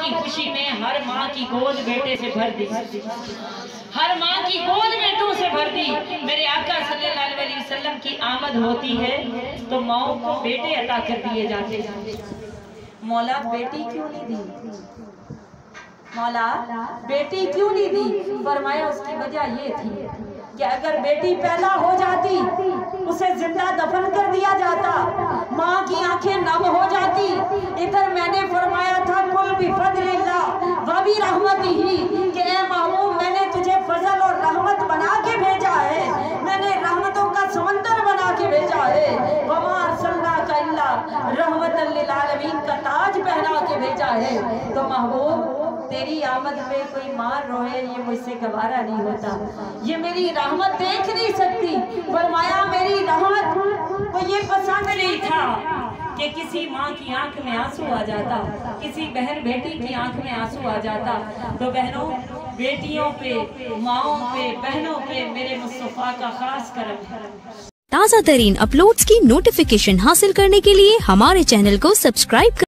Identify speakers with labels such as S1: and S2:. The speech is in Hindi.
S1: की खुशी में हर माँ की गोद बेटे से भर दी, हर माँ की गोद बेटों से भर दी। मेरे आका सल्लल्लाहु अलैहि वसल्लम की आमद होती है तो माओ को बेटे अता कर दिए जाते। मौला बेटी क्यों नहीं दी? मौला बेटी क्यों नहीं दी? फरमाया उसकी वजह ये थी कि अगर बेटी पैदा हो जाती उसे जिंदा दफन कर दिया जाता, माँ की आंखें नम हो जाती। इधर मैंने फरमाया था कुल बिफज़लिल्लाह व बिरहमतिही कि ऐ महबूब मैंने तुझे फजल और रहमत बना के भेजा है, मैंने रहमतों का समंदर बना के भेजा है। वमा अरसलनाका इल्ला रहमतल लिल आलमीन का ताज पहना के भेजा है। तो महबूब तेरी आमद पे कोई मार रोए ये मुझसे गवारा नहीं होता, ये मेरी रहमत देख नहीं सकती। फरमाया मेरी रहमत को ये पसंद नहीं था कि किसी माँ की आंख में आंसू आ जाता, किसी बहन बेटी की आंख में आंसू आ जाता। तो बहनों बेटियों पे, माँओं पे, बहनों पे मेरे मुस्तफा का खास करम है।
S2: ताज़ा तरीन अपलोड्स की नोटिफिकेशन हासिल करने के लिए हमारे चैनल को सब्सक्राइब